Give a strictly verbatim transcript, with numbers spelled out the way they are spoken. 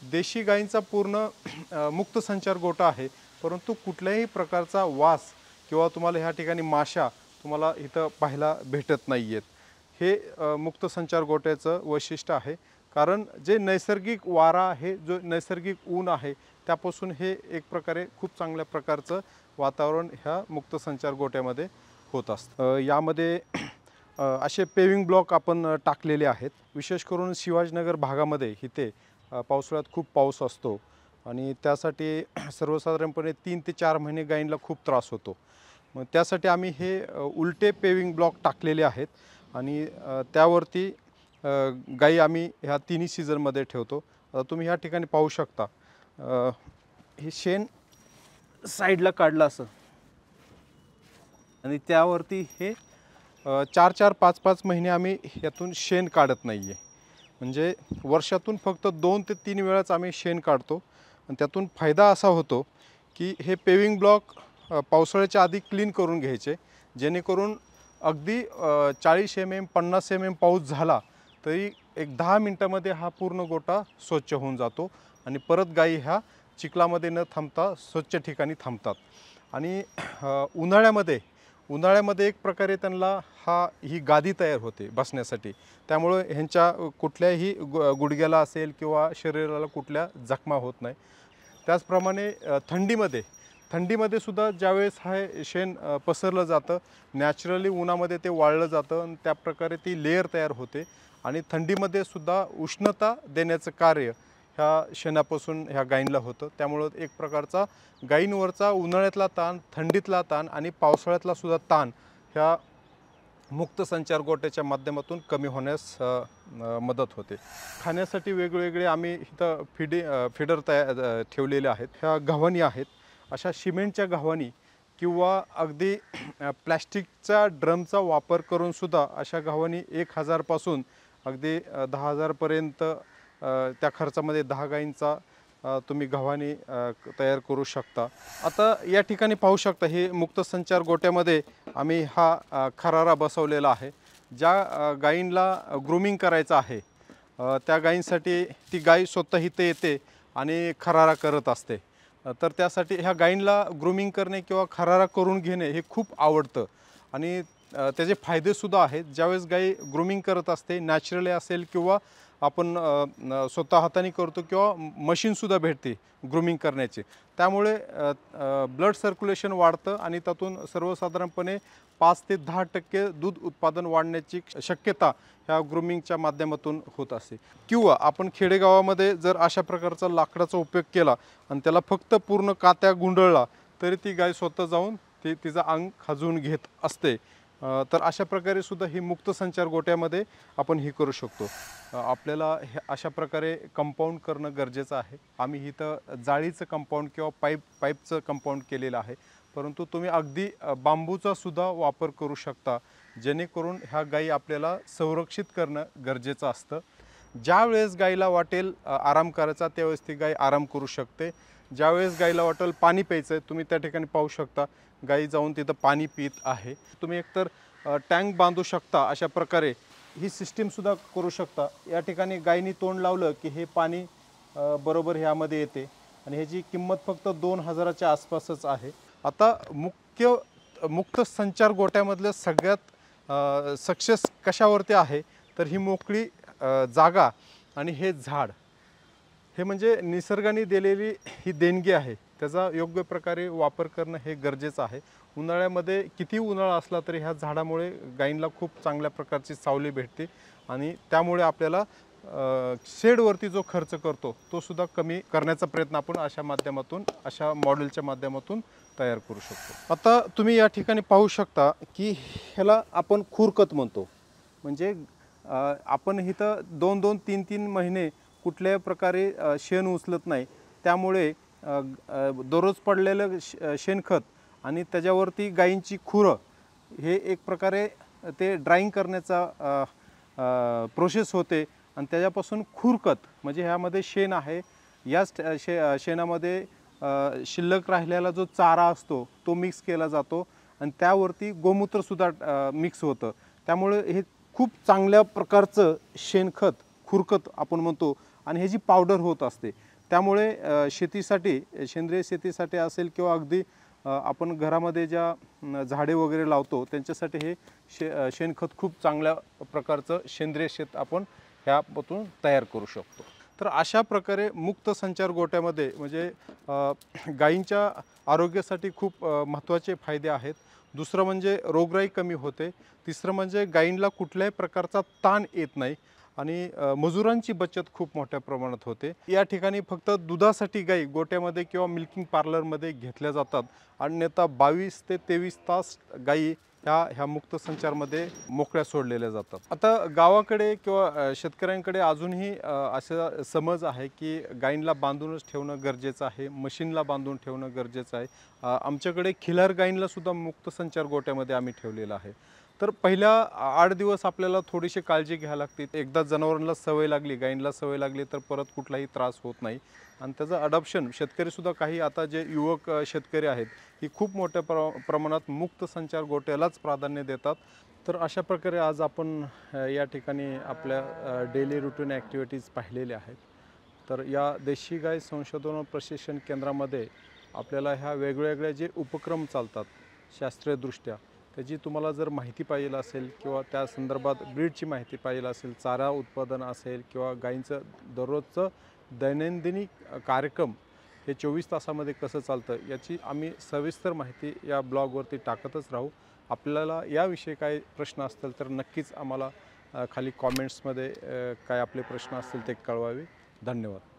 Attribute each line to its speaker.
Speaker 1: देशी गायींचा पूर्ण अ, मुक्त संचार गोठा आहे, परंतु कुठल्याही प्रकारचा वास किंवा तुम्हाला ह्या ठिकाणी माशा तुम्हाला इथं पाहायला भेटत नाही आहेत. हे अ, मुक्त संचार गोठ्याचं वैशिष्ट्य आहे. कारण जे नैसर्गिक वारा आहे, जो नैसर्गिक ऊन आहे, त्यापासून हे एक प्रकारे खूप चांगल्या प्रकारचं वातावरण ह्या मुक्त संचार गोठ्यामध्ये होत असतं. अ, यामध्ये अ, असे पेविंग ब्लॉक आपण अ, टाकलेले आहेत. विशेष करून शिवाजीनगर भागामध्ये इथे अ, पावसाळ्यात खूप पाऊस असतो आणि त्यासाठी सर्वसाधारणपणे तीन ते चार महिने गायींना खूप त्रास होतो. मग त्यासाठी आम्ही हे अ, उलटे पेविंग ब्लॉक टाकलेले आहेत आणि अ, त्यावरती अ, गायी आम्ही ह्या तिन्ही सीझनमध्ये ठेवतो. आता तुम्ही ह्या ठिकाणी पाहू शकता, अ, हे शेण साईडला काढलं असं आणि त्यावरती हे अ, चार चार पाच पाच महिने आम्ही यातून शेण काढत नाही आहे. म्हणजे वर्षातून फक्त दोन ते तीन वेळाच आम्ही शेण काढतो आणि त्यातून फायदा असा होतो की हे पेविंग ब्लॉक अ, पावसाळ्याच्या आधी क्लीन करून घ्यायचे, जेणेकरून अगदी अ, चाळीस एम एम पन्नास एम एम पाऊस झाला तरी एक दहा मिनटामध्ये हा पूर्ण गोठा स्वच्छ होऊन जातो आणि परत गायी ह्या चिखलामध्ये न थांबता स्वच्छ ठिकाणी थांबतात. आणि अ, उन्हाळ्यामध्ये उन्हाळ्यामध्ये एक प्रकारे त्यांना हा ही गादी तयार होते बसण्यासाठी. त्यामुळे ह्यांच्या कुठल्याही गु गुडघ्याला असेल किंवा शरीराला कुठल्या जखमा होत नाही. त्याचप्रमाणे अ, थंडीमध्ये थंडीमध्ये सुद्धा ज्यावेळेस हे शेण अ, पसरलं जातं, नॅचरली उन्हामध्ये ते वाळलं जातं आणि त्याप्रकारे ती लेयर तयार होते आणि थंडीमध्ये सुद्धा उष्णता देण्याचं कार्य ह्या शेणापासून ह्या गायींना होतं. त्यामुळं एक प्रकारचा गायींवरचा उन्हाळ्यातला ताण, थंडीतला ताण आणि पावसाळ्यातला सुद्धा ताण ह्या मुक्त संचार गोठ्याच्या माध्यमातून कमी होण्यास अ, अ, मदत होते. खाण्यासाठी वेगवेगळे आम्ही इथं फिडी फिडर तयार अ, ठेवलेले आहेत. ह्या गव्हाणी आहेत. अशा सिमेंटच्या गव्हाणी किंवा अगदी प्लॅस्टिकच्या ड्रमचा वापर करून सुद्धा अशा गव्हाणी एक हजारपासून अगदी दहा हजारपर्यंत त्या खर्चामध्ये दहा गायींचा अ, तुम्ही गव्हाणी अ, तयार करू शकता. आता या ठिकाणी पाहू शकता, हे मुक्त संचार गोठ्यामध्ये आम्ही हा अ, खरारा बसवलेला आहे. ज्या अ, गायींना ग्रूमिंग करायचं आहे, अ, त्या गायींसाठी ती गाय स्वतः इथे येते आणि खरारा करत असते. अ, तर त्यासाठी ह्या गायींना ग्रूमिंग करणे किंवा खरारा करून घेणे हे खूप आवडतं आणि अ, त्याचे फायदेसुद्धा आहेत. ज्यावेळेस गाय ग्रूमिंग करत असते, नॅचरली असेल किंवा आपण अ, न स्वतः हाताने करतो किंवा मशीनसुद्धा भेटते ग्रूमिंग करण्याची. त्यामुळे अ, अ, ब्लड सर्क्युलेशन वाढतं आणि त्यातून सर्वसाधारणपणे पाच ते दहा टक्के दूध उत्पादन वाढण्याची शक्यता ह्या ग्रूमिंगच्या माध्यमातून होत असते. किंवा आपण खेडेगावामध्ये जर अशा प्रकारचा लाकडाचा उपयोग केला आणि त्याला फक्त पूर्ण कात्या गुंडळला तरी ती गाय स्वतः जाऊन ती तिचं अंग खाजवून घेत असते. अ, तर अशा प्रकारे सुद्धा ही मुक्त संचार गोठ्यामध्ये आपण ही करू शकतो. अ, आपल्याला हे अशा प्रकारे कंपाऊंड करणं गरजेचं आहे. आम्ही इथं जाळीचं कंपाऊंड किंवा पाईप पाईपचं कंपाऊंड केलेलं आहे, परंतु तुम्ही अगदी अ, बांबूचा सुद्धा वापर करू शकता, जेणेकरून ह्या गायी आपल्याला संरक्षित करणं गरजेचं असतं. ज्यावेळेस गायीला वाटेल अ, आराम करायचा, त्यावेळेस ती गाय आराम करू शकते. ज्यावेळेस गायीला वाटेल पाणी प्यायचं आहे, तुम्ही त्या ठिकाणी पाहू शकता गायी जाऊन तिथं पाणी पित आहे. तुम्ही एकतर टँक बांधू शकता, अशा प्रकारे ही सिस्टीमसुद्धा करू शकता. या ठिकाणी गायीनी तोंड लावलं की हे पाणी अ, बरोबर ह्यामध्ये येते आणि ह्याची किंमत फक्त दोन हजाराच्या आसपासच आहे. आता मुख्य मुक्त संचार गोठ्यामधलं सगळ्यात सक्सेस कशावरती आहे, तर ही मोकळी अ, जागा आणि हे झाड, हे म्हणजे निसर्गाने दिलेली ही देणगी आहे. त्याचा योग्य प्रकारे वापर करणं हे गरजेचं आहे. उन्हाळ्यामध्ये किती उन्हाळा असला तरी ह्या झाडामुळे गायींना खूप चांगल्या प्रकारची सावली भेटते आणि त्यामुळे आपल्याला अ, शेडवरती जो खर्च करतो तो सुद्धा कमी करण्याचा प्रयत्न आपण अशा माध्यमातून, अशा मॉडेलच्या माध्यमातून तयार करू शकतो. आता तुम्ही या ठिकाणी पाहू शकता की ह्याला आपण खुरकत म्हणतो. म्हणजे अ, आपण इथं दोन दोन तीन तीन महिने कुठल्याही प्रकारे अ, शेण उचलत नाही. त्यामुळे अ, अ, दररोज पडलेलं श शेणखत आणि त्याच्यावरती गायींची खुरं, हे एक प्रकारे ते ड्राईंग करण्याचा अ, अ, प्रोसेस होते आणि त्याच्यापासून खुरकत म्हणजे ह्यामध्ये शेण आहे. याच शे शेणामध्ये अ, शिल्लक राहिलेला जो चारा असतो तो मिक्स केला जातो आणि त्यावरती गोमूत्रसुद्धा अ, मिक्स होतं. त्यामुळे हे खूप चांगल्या प्रकारचं शेणखत, खुरकत आपण म्हणतो आणि ह्याची पावडर होत असते. त्यामुळे अ, शेतीसाठी सेंद्रिय शेतीसाठी असेल किंवा अगदी अ, आपण घरामध्ये ज्या न, झाडे वगैरे लावतो त्यांच्यासाठी हे शे अ, शेणखत खूप चांगल्या प्रकारचं सेंद्रिय शेत आपण ह्यापासून तयार करू शकतो. तर अशा प्रकारे मुक्त संचार गोठ्यामध्ये म्हणजे अ, गायींच्या आरोग्यासाठी खूप अ, महत्त्वाचे फायदे आहेत. दुसरं म्हणजे रोगराई कमी होते. तिसरं म्हणजे गायींना कुठल्याही प्रकारचा ताण येत नाही आणि अ, मजुरांची बचत खूप मोठ्या प्रमाणात होते. या ठिकाणी फक्त दुधासाठी गायी गोठ्यामध्ये किंवा मिल्किंग पार्लरमध्ये घेतल्या जातात. अन्यथा बावीस ते तेवीस तास गायी ह्या ह्या मुक्त संचारमध्ये मोकळ्या सोडलेल्या जातात. आता गावाकडे किंवा अ, शेतकऱ्यांकडे अजूनही अ, असा समज आहे की गायींना बांधूनच ठेवणं गरजेचं आहे, म्हशींना बांधून ठेवणं गरजेचं आहे. अ, आमच्याकडे खिलार गायींना सुद्धा मुक्त संचार गोठ्यामध्ये आम्ही ठेवलेलं आहे. तर पहिल्या आठ दिवस आपल्याला थोडीशी काळजी घ्यावी लागते. एकदा जनावरांना सवय लागली, गायींना सवय लागली तर परत कुठलाही त्रास होत नाही आणि त्याचं अडॉप्शन शेतकरीसुद्धा काही आता जे युवक अ, शेतकरी आहेत ही खूप मोठ्या प्र प्रमाणात मुक्त संचार गोठ्यालाच प्राधान्य देतात. तर अशा प्रकारे आज आपण अ, या ठिकाणी आपल्या डेली रुटीन ॲक्टिव्हिटीज पाहिलेल्या आहेत. तर या देशी गाय संशोधन व प्रशिक्षण केंद्रामध्ये आपल्याला ह्या वेगवेगळ्या जे उपक्रम चालतात शास्त्रीयदृष्ट्या, त्याची तुम्हाला जर माहिती पाहिजे असेल किंवा त्या संदर्भात ब्रीडची माहिती पाहिजे असेल, चारा उत्पादन असेल किंवा गायींचं दररोजचं दैनंदिनी कार्यक्रम हे चोवीस तासामध्ये कसं चालतं याची आम्ही सविस्तर माहिती या ब्लॉगवरती टाकतच राहू. आपल्याला याविषयी काही प्रश्न असतील तर नक्कीच आम्हाला अ, खाली कॉमेंट्समध्ये अ, काय आपले प्रश्न असतील ते कळवावे. धन्यवाद.